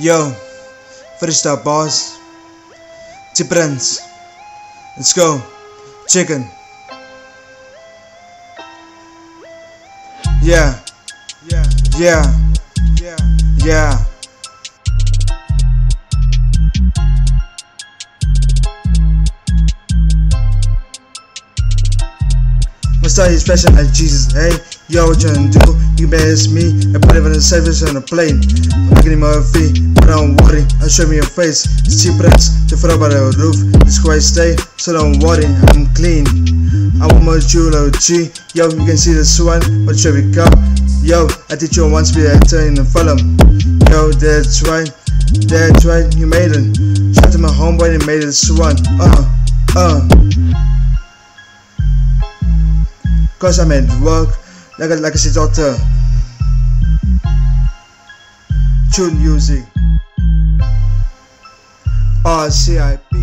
Yo, Freestyle boss, Prince, let's go, chicken. Yeah, yeah, yeah, yeah, yeah. My style is fashion like Jesus, hey. Yo, what you gonna do? You may ask me. I put it on the surface on a plane. Looking in my feet, but don't worry. I'll show me your face. It's Prince, the front by the roof. It's quite stay, so don't worry. I'm clean. I'm a jeweler G. Yo, you can see the swan, but should we go? Yo, I teach you one speed actor in the film. Yo, that's right, you made it. Shout to my homeboy, they made it swan. Cause I'm at work, like I said, doctor. Tune music. RCIP.